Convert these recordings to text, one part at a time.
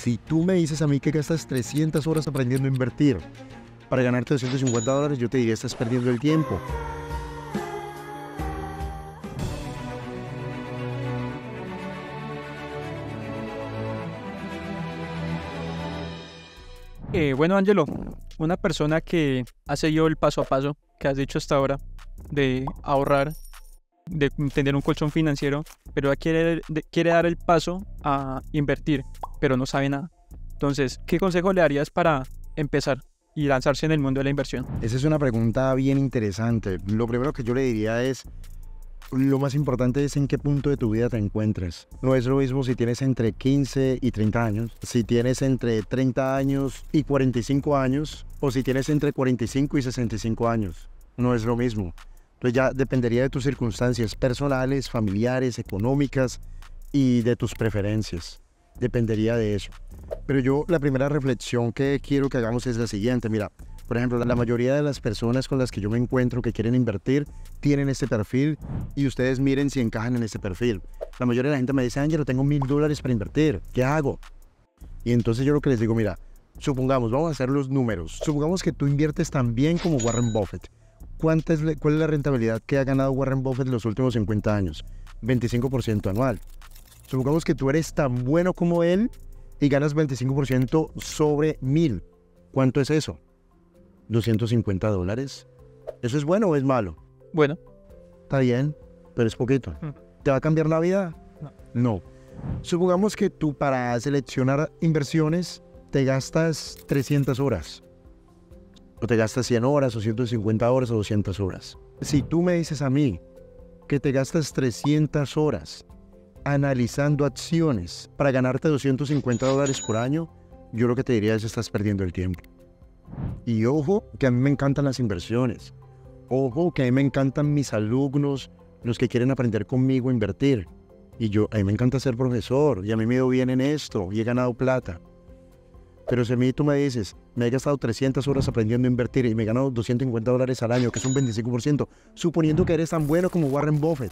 Si tú me dices a mí que gastas 300 horas aprendiendo a invertir para ganarte $250, yo te diría estás perdiendo el tiempo. Bueno, Ángelo, una persona que ha seguido el paso a paso que has dicho hasta ahora de ahorrar, de tener un colchón financiero, pero quiere dar el paso a invertir, pero no sabe nada. Entonces, ¿qué consejo le darías para empezar y lanzarse en el mundo de la inversión? Esa es una pregunta bien interesante. Lo primero que yo le diría es, lo más importante es en qué punto de tu vida te encuentres. No es lo mismo si tienes entre 15 y 30 años, si tienes entre 30 años y 45 años, o si tienes entre 45 y 65 años. No es lo mismo. Entonces ya dependería de tus circunstancias personales, familiares, económicas y de tus preferencias. Dependería de eso. Pero yo, la primera reflexión que quiero que hagamos es la siguiente. Mira, por ejemplo, la mayoría de las personas con las que yo me encuentro que quieren invertir tienen este perfil y ustedes miren si encajan en este perfil. La mayoría de la gente me dice, Ángelo, tengo $1000 para invertir, ¿qué hago? Y entonces yo lo que les digo, mira, supongamos, vamos a hacer los números. Supongamos que tú inviertes tan bien como Warren Buffett. ¿Cuál es la rentabilidad que ha ganado Warren Buffett en los últimos 50 años? 25% anual. Supongamos que tú eres tan bueno como él y ganas 25% sobre 1000. ¿Cuánto es eso? $250. ¿Eso es bueno o es malo? Bueno. Está bien, pero es poquito. ¿Te va a cambiar la vida? No. Supongamos que tú para seleccionar inversiones te gastas 300 horas. O te gastas 100 horas, o 150 horas, o 200 horas. Si tú me dices a mí que te gastas 300 horas analizando acciones para ganarte $250 por año, yo lo que te diría es que estás perdiendo el tiempo. Y ojo, que a mí me encantan las inversiones. Ojo, que a mí me encantan mis alumnos, los que quieren aprender conmigo a invertir. Y a mí me encanta ser profesor, y a mí me ha ido bien en esto, y he ganado plata. Pero si a mí tú me dices, me he gastado 300 horas aprendiendo a invertir y me he ganado $250 al año, que es un 25%, suponiendo que eres tan bueno como Warren Buffett.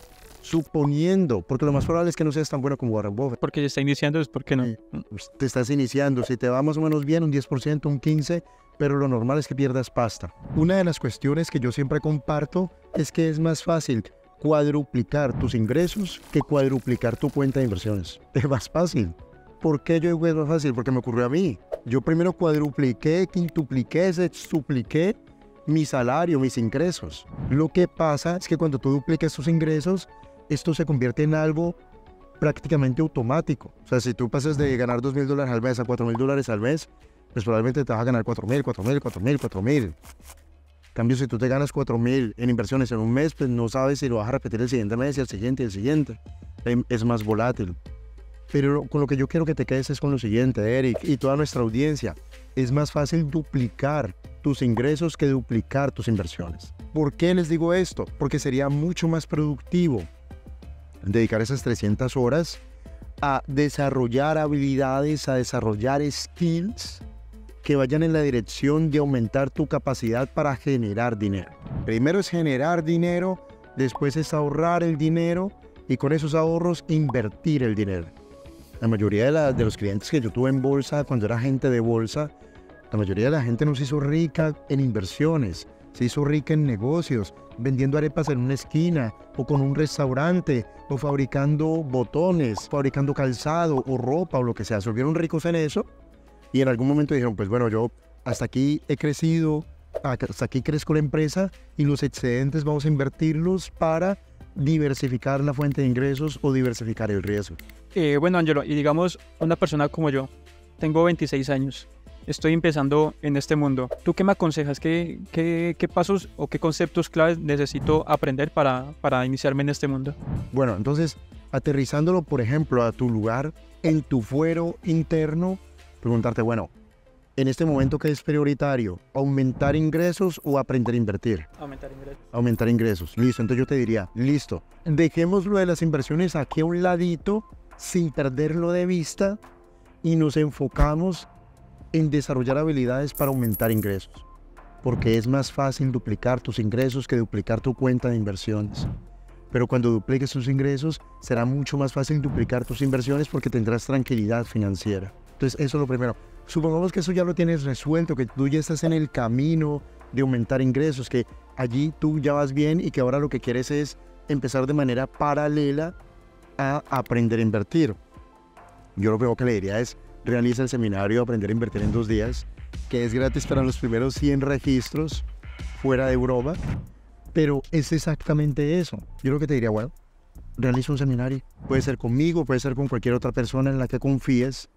Suponiendo, porque lo más probable es que no seas tan bueno como Warren Buffett. Porque ya está iniciando, ¿por qué no? Te estás iniciando, si te va más o menos bien, un 10%, un 15%, pero lo normal es que pierdas pasta. Una de las cuestiones que yo siempre comparto es que es más fácil cuadruplicar tus ingresos que cuadruplicar tu cuenta de inversiones. Es más fácil. ¿Por qué yo digo es más fácil? Porque me ocurrió a mí. Yo primero cuadrupliqué, quintupliqué, sextupliqué mi salario, mis ingresos. Lo que pasa es que cuando tú duplicas tus ingresos, esto se convierte en algo prácticamente automático. O sea, si tú pasas de ganar $2000 al mes a $4000 al mes, pues probablemente te vas a ganar 4000, 4000, 4000, 4000. En cambio, si tú te ganas 4000 en inversiones en un mes, pues no sabes si lo vas a repetir el siguiente mes y el siguiente y el siguiente. Es más volátil. Pero con lo que yo quiero que te quedes es con lo siguiente, Eric, y toda nuestra audiencia. Es más fácil duplicar tus ingresos que duplicar tus inversiones. ¿Por qué les digo esto? Porque sería mucho más productivo dedicar esas 300 horas a desarrollar habilidades, a desarrollar skills que vayan en la dirección de aumentar tu capacidad para generar dinero. Primero es generar dinero, después es ahorrar el dinero y con esos ahorros invertir el dinero. La mayoría de los clientes que yo tuve en bolsa, cuando era gente de bolsa, la mayoría de la gente no se hizo rica en inversiones, se hizo rica en negocios, vendiendo arepas en una esquina, o con un restaurante, o fabricando botones, fabricando calzado, o ropa, o lo que sea. Se volvieron ricos en eso, y en algún momento dijeron, pues bueno, yo hasta aquí he crecido, hasta aquí crezco la empresa, y los excedentes vamos a invertirlos para diversificar la fuente de ingresos o diversificar el riesgo. Bueno, Ángelo, y digamos, una persona como yo, tengo 26 años, estoy empezando en este mundo. ¿Tú qué me aconsejas? ¿Qué pasos o qué conceptos claves necesito aprender para iniciarme en este mundo? Bueno, entonces, aterrizándolo, por ejemplo, a tu lugar, en tu fuero interno, preguntarte, bueno, en este momento, ¿qué es prioritario? ¿Aumentar ingresos o aprender a invertir? Aumentar ingresos. Aumentar ingresos. Listo, entonces yo te diría, listo, dejémoslo de las inversiones aquí a un ladito, sin perderlo de vista, y nos enfocamos en desarrollar habilidades para aumentar ingresos. Porque es más fácil duplicar tus ingresos que duplicar tu cuenta de inversiones. Pero cuando dupliques tus ingresos, será mucho más fácil duplicar tus inversiones porque tendrás tranquilidad financiera. Entonces, eso es lo primero. Supongamos que eso ya lo tienes resuelto, que tú ya estás en el camino de aumentar ingresos, que allí tú ya vas bien y que ahora lo que quieres es empezar de manera paralela a aprender a invertir. Yo lo primero que le diría es, realiza el seminario Aprender a Invertir en 2 días, que es gratis para los primeros 100 registros fuera de Europa, pero es exactamente eso. Yo lo que te diría, bueno, realiza un seminario. Puede ser conmigo, puede ser con cualquier otra persona en la que confíes,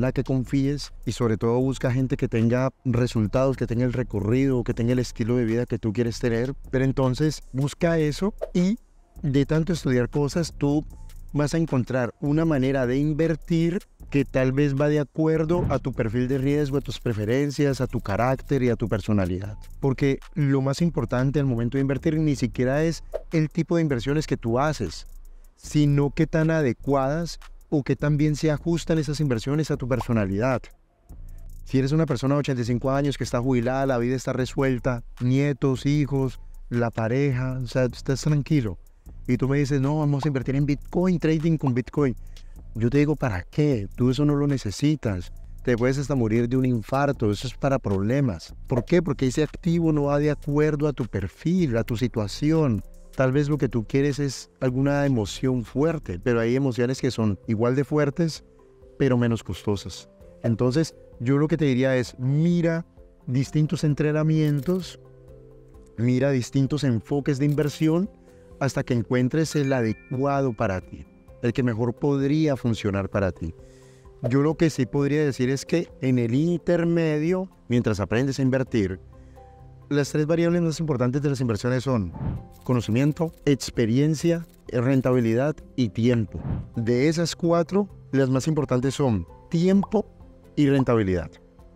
y sobre todo busca gente que tenga resultados, que tenga el recorrido, que tenga el estilo de vida que tú quieres tener. Pero entonces busca eso y de tanto estudiar cosas, tú vas a encontrar una manera de invertir que tal vez va de acuerdo a tu perfil de riesgo, a tus preferencias, a tu carácter y a tu personalidad. Porque lo más importante al momento de invertir ni siquiera es el tipo de inversiones que tú haces, sino qué tan adecuadas o qué tan bien se ajustan esas inversiones a tu personalidad. Si eres una persona de 85 años que está jubilada, la vida está resuelta, nietos, hijos, la pareja, o sea, estás tranquilo. Y tú me dices, no, vamos a invertir en Bitcoin, trading con Bitcoin. Yo te digo, ¿para qué? Tú eso no lo necesitas. Te puedes hasta morir de un infarto, eso es para problemas. ¿Por qué? Porque ese activo no va de acuerdo a tu perfil, a tu situación. Tal vez lo que tú quieres es alguna emoción fuerte, pero hay emociones que son igual de fuertes, pero menos costosas. Entonces, yo lo que te diría es, mira distintos entrenamientos, mira distintos enfoques de inversión, hasta que encuentres el adecuado para ti, el que mejor podría funcionar para ti. Yo lo que sí podría decir es que en el intermedio, mientras aprendes a invertir, las 3 variables más importantes de las inversiones son conocimiento, experiencia, rentabilidad y tiempo. De esas 4, las más importantes son tiempo y rentabilidad.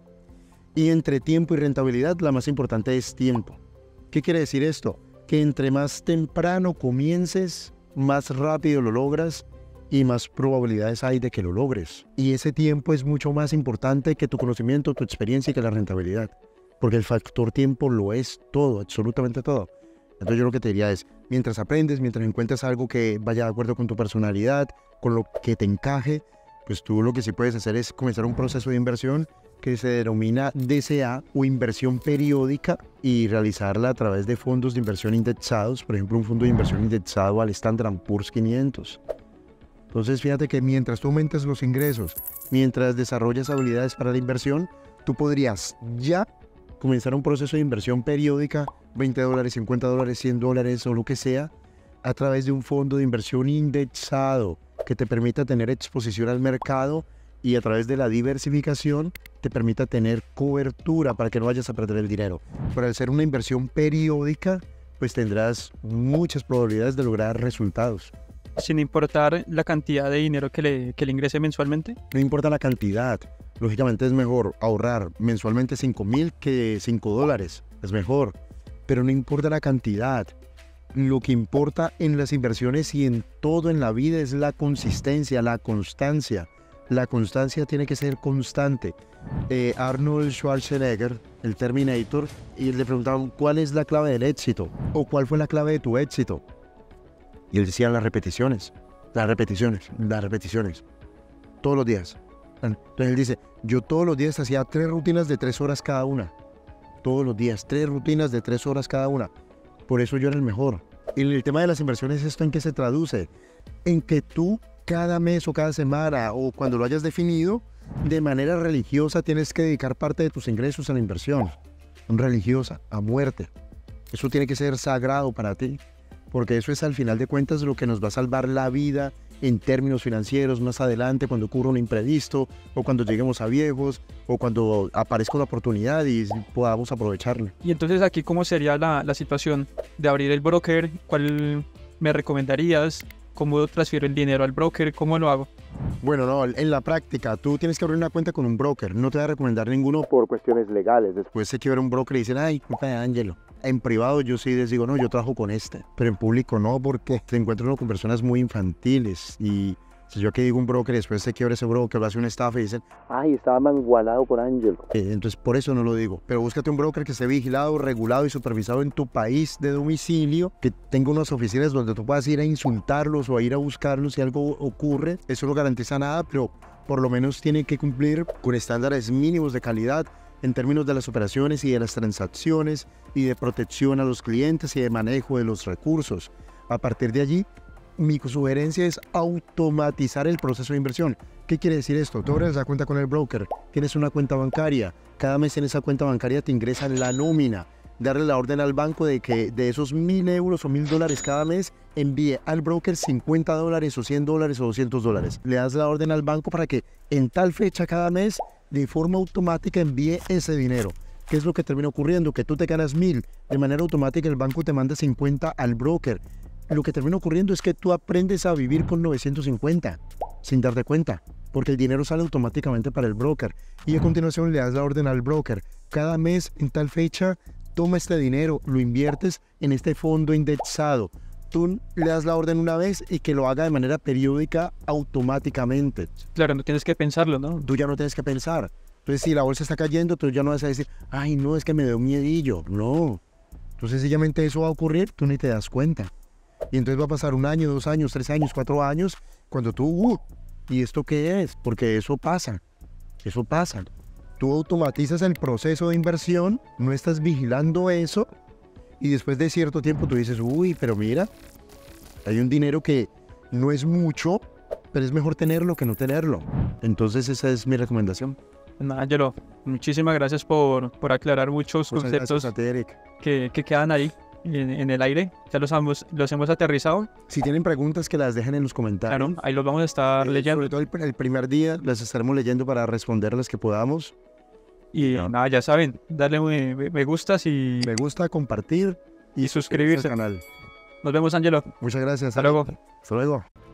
Y entre tiempo y rentabilidad, la más importante es tiempo. ¿Qué quiere decir esto? Que entre más temprano comiences, más rápido lo logras y más probabilidades hay de que lo logres. Y ese tiempo es mucho más importante que tu conocimiento, tu experiencia y que la rentabilidad. Porque el factor tiempo lo es todo, absolutamente todo. Entonces yo lo que te diría es, mientras aprendes, mientras encuentres algo que vaya de acuerdo con tu personalidad, con lo que te encaje, pues tú lo que sí puedes hacer es comenzar un proceso de inversión que se denomina DCA o inversión periódica y realizarla a través de fondos de inversión indexados, por ejemplo un fondo de inversión indexado al Standard & Poor's 500. Entonces fíjate que mientras tú aumentas los ingresos, mientras desarrollas habilidades para la inversión, tú podrías ya comenzar un proceso de inversión periódica, $20, $50, $100 o lo que sea, a través de un fondo de inversión indexado que te permita tener exposición al mercado y a través de la diversificación te permita tener cobertura para que no vayas a perder el dinero. Pero al ser una inversión periódica, pues tendrás muchas probabilidades de lograr resultados. Sin importar la cantidad de dinero que le ingrese mensualmente. No importa la cantidad. Lógicamente es mejor ahorrar mensualmente 5,000 que $5. Es mejor. Pero no importa la cantidad. Lo que importa en las inversiones y en todo en la vida es la consistencia, la constancia. La constancia tiene que ser constante. Arnold Schwarzenegger, el Terminator, y le preguntaban ¿cuál es la clave del éxito? ¿O cuál fue la clave de tu éxito? Y él decía las repeticiones. Todos los días. Entonces él dice, yo todos los días hacía 3 rutinas de 3 horas cada una. Todos los días, 3 rutinas de 3 horas cada una. Por eso yo era el mejor. Y el tema de las inversiones, ¿esto en qué se traduce? En que tú cada mes o cada semana o cuando lo hayas definido, de manera religiosa tienes que dedicar parte de tus ingresos a la inversión. Religiosa, a muerte. Eso tiene que ser sagrado para ti. Porque eso es al final de cuentas lo que nos va a salvar la vida en términos financieros más adelante cuando ocurra un imprevisto o cuando lleguemos a viejos o cuando aparezca una oportunidad y podamos aprovecharla. Y entonces aquí, ¿cómo sería la situación de abrir el broker? ¿Cuál me recomendarías? ¿Cómo transfiero el dinero al broker? ¿Cómo lo hago? Bueno, no, en la práctica tú tienes que abrir una cuenta con un broker. No te voy a recomendar ninguno por cuestiones legales. Después se quiebra un broker y dicen, ay, culpa de Ángelo. En privado yo sí les digo, no, yo trabajo con este. Pero en público no, porque te encuentro uno con personas muy infantiles. Y si yo aquí digo un broker y después se quiebra ese broker, lo hace una estafa y dicen, ay, estaba mangualado por Ángelo. Entonces por eso no lo digo. Pero búscate un broker que esté vigilado, regulado y supervisado en tu país de domicilio, que tenga unas oficinas donde tú puedas ir a insultarlos o a ir a buscarlos si algo ocurre. Eso no garantiza nada, pero por lo menos tiene que cumplir con estándares mínimos de calidad en términos de las operaciones y de las transacciones y de protección a los clientes y de manejo de los recursos. A partir de allí, mi sugerencia es automatizar el proceso de inversión. ¿Qué quiere decir esto? Tú abres la cuenta con el broker, tienes una cuenta bancaria, cada mes en esa cuenta bancaria te ingresan la nómina, darle la orden al banco de que de esos 1.000 euros o $1.000 cada mes envíe al broker $50 o $100 o $200. Le das la orden al banco para que en tal fecha cada mes de forma automática envíe ese dinero. ¿Qué es lo que termina ocurriendo? Que tú te ganas 1.000, de manera automática el banco te manda 50 al broker. Lo que termina ocurriendo es que tú aprendes a vivir con 950 sin darte cuenta, porque el dinero sale automáticamente para el broker y a continuación le das la orden al broker. Cada mes en tal fecha toma este dinero, lo inviertes en este fondo indexado. Tú le das la orden una vez y que lo haga de manera periódica automáticamente. Claro, no tienes que pensarlo, ¿no? Tú ya no tienes que pensar. Entonces, si la bolsa está cayendo, tú ya no vas a decir, ay, no, es que me dio un miedillo. No. Entonces, sencillamente eso va a ocurrir, tú ni te das cuenta. Y entonces va a pasar 1 año, 2 años, 3 años, 4 años, cuando tú, ¿y esto qué es? Porque eso pasa. Eso pasa. Tú automatizas el proceso de inversión, no estás vigilando eso, y después de cierto tiempo tú dices, uy, pero mira, hay un dinero que no es mucho, pero es mejor tenerlo que no tenerlo. Entonces esa es mi recomendación. Ángelo, muchísimas gracias por aclarar muchos conceptos gracias a ti, Eric. Que quedan ahí en el aire. Ya los hemos aterrizado. Si tienen preguntas, que las dejen en los comentarios. Claro, ahí los vamos a estar leyendo. Sobre todo el primer día las estaremos leyendo para responder las que podamos. Y nada, ya saben, darle me gustas y... Me gusta, compartir y suscribirse al canal. Nos vemos, Ángelo. Muchas gracias. Hasta luego. Hasta luego.